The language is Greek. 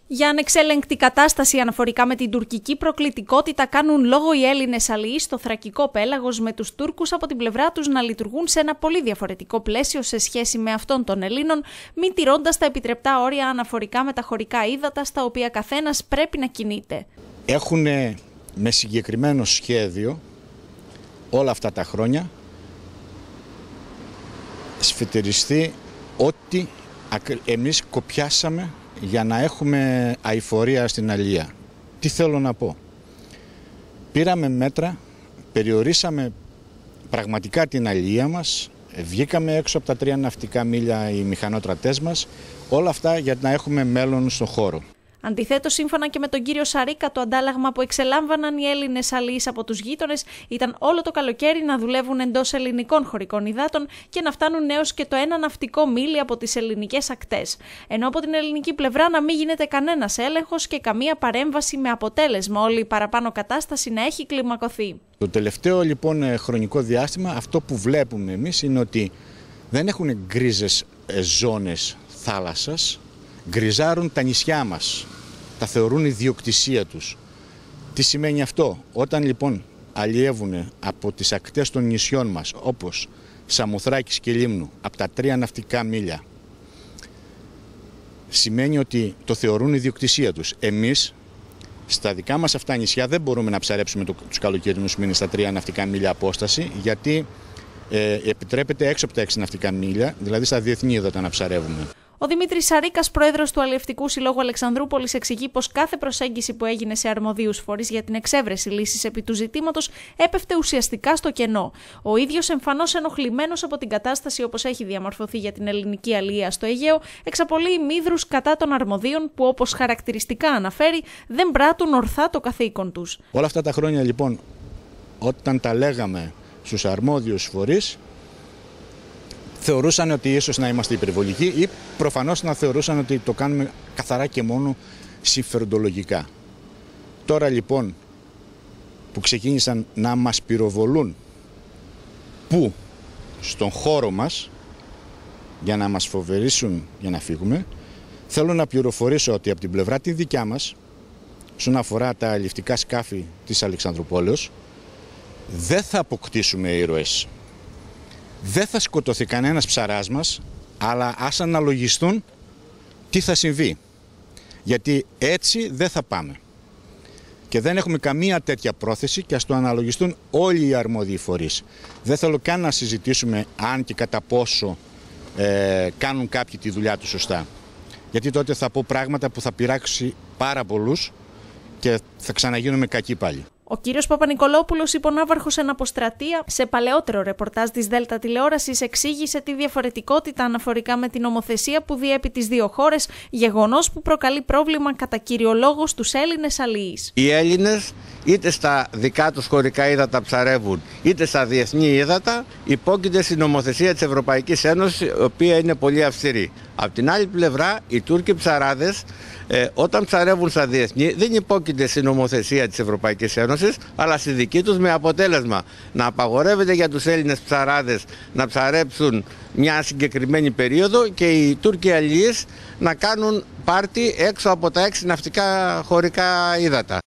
Για ανεξέλεγκτη κατάσταση αναφορικά με την τουρκική προκλητικότητα κάνουν λόγο οι Έλληνες αλληλείς στο θρακικό πέλαγος, με τους Τούρκους από την πλευρά τους να λειτουργούν σε ένα πολύ διαφορετικό πλαίσιο σε σχέση με αυτόν των Ελλήνων, μην τηρώντας τα επιτρεπτά όρια αναφορικά με τα χωρικά ύδατα στα οποία καθένας πρέπει να κινείται. Έχουν με συγκεκριμένο σχέδιο όλα αυτά τα χρόνια σφετεριστεί ό,τι εμείς κοπιάσαμε για να έχουμε αειφορία στην αλεία. Τι θέλω να πω. Πήραμε μέτρα, περιορίσαμε πραγματικά την αλεία μας, βγήκαμε έξω από τα 3 ναυτικά μίλια οι μηχανότρατές μας, όλα αυτά για να έχουμε μέλλον στον χώρο. Αντιθέτως, σύμφωνα και με τον κύριο Σαρίκα, το αντάλλαγμα που εξελάμβαναν οι Έλληνες αλληλείς από τους γείτονες ήταν όλο το καλοκαίρι να δουλεύουν εντός ελληνικών χωρικών υδάτων και να φτάνουν έως και το 1 ναυτικό μίλι από τις ελληνικές ακτές. Ενώ από την ελληνική πλευρά να μην γίνεται κανένας έλεγχος και καμία παρέμβαση, με αποτέλεσμα όλη η παραπάνω κατάσταση να έχει κλιμακωθεί. Το τελευταίο λοιπόν χρονικό διάστημα αυτό που βλέπουμε εμείς είναι ότι δεν έχουν γκρίζες ζώνες θάλασσας. Γκριζάρουν τα νησιά μας, τα θεωρούν ιδιοκτησία τους. Τι σημαίνει αυτό? Όταν λοιπόν αλλιεύουν από τις ακτές των νησιών μας, όπως Σαμοθράκης και Λίμνου, από τα 3 ναυτικά μίλια, σημαίνει ότι το θεωρούν ιδιοκτησία τους. Εμείς στα δικά μας αυτά νησιά δεν μπορούμε να ψαρέψουμε τους καλοκαιρινούς μήνες στα 3 ναυτικά μίλια απόσταση, γιατί επιτρέπεται έξω από τα 6 ναυτικά μίλια, δηλαδή στα διεθνή ύδατα, να ψαρεύουμε. Ο Δημήτρης Σαρίκας, πρόεδρος του Αλλιευτικού Συλλόγου Αλεξανδρούπολης, εξηγεί πως κάθε προσέγγιση που έγινε σε αρμοδίους φορείς για την εξέβρεση λύσης επί του ζητήματος έπεφτε ουσιαστικά στο κενό. Ο ίδιος, εμφανώς ενοχλημένος από την κατάσταση όπως έχει διαμορφωθεί για την ελληνική αλία στο Αιγαίο, εξαπολύει μύδρους κατά των αρμοδίων που, όπως χαρακτηριστικά αναφέρει, δεν πράττουν ορθά το καθήκον τους. Όλα αυτά τα χρόνια λοιπόν, όταν τα λέγαμε στους αρμόδιους φορείς, θεωρούσαν ότι ίσως να είμαστε υπερβολικοί ή προφανώς να θεωρούσαν ότι το κάνουμε καθαρά και μόνο συμφεροντολογικά. Τώρα λοιπόν που ξεκίνησαν να μας πυροβολούν που στον χώρο μας για να μας φοβερήσουν για να φύγουμε, θέλω να πληροφορήσω ότι από την πλευρά τη δικιά μας, όσον αφορά τα αλλιευτικά σκάφη της Αλεξανδρουπόλεως, δεν θα αποκτήσουμε ήρωες. Δεν θα σκοτωθεί κανένας ψαράς μας, αλλά ας αναλογιστούν τι θα συμβεί. Γιατί έτσι δεν θα πάμε. Και δεν έχουμε καμία τέτοια πρόθεση και ας το αναλογιστούν όλοι οι αρμόδιοι φορείς. Δεν θέλω καν να συζητήσουμε αν και κατά πόσο κάνουν κάποιοι τη δουλειά τους σωστά. Γιατί τότε θα πω πράγματα που θα πειράξει πάρα πολλούς και θα ξαναγίνουμε κακοί πάλι. Ο κύριος Παπα-Νικολόπουλος, υπονάβαρχος εν αποστρατεία, σε παλαιότερο ρεπορτάζ της Δέλτα Τηλεόρασης, εξήγησε τη διαφορετικότητα αναφορικά με την νομοθεσία που διέπει τις δύο χώρες, γεγονός που προκαλεί πρόβλημα κατά κύριο λόγο στους Έλληνες αλληλείς. Οι Έλληνες είτε στα δικά τους χωρικά ύδατα ψαρεύουν, είτε στα διεθνή ύδατα, υπόκειται στην νομοθεσία της Ευρωπαϊκής Ένωσης, η οποία είναι πολύ αυστηρή. Απ' την άλλη πλευρά, οι Τούρκοι ψαράδες, όταν ψαρεύουν στα διεθνή, δεν υπόκειται στην νομοθεσία της Ευρωπαϊκής Ένωσης, αλλά στη δική τους, με αποτέλεσμα να απαγορεύεται για τους Έλληνες ψαράδες να ψαρέψουν μια συγκεκριμένη περίοδο και οι Τούρκοι αλληλείς να κάνουν πάρτι έξω από τα 6 ναυτικά χωρικά ύδατα.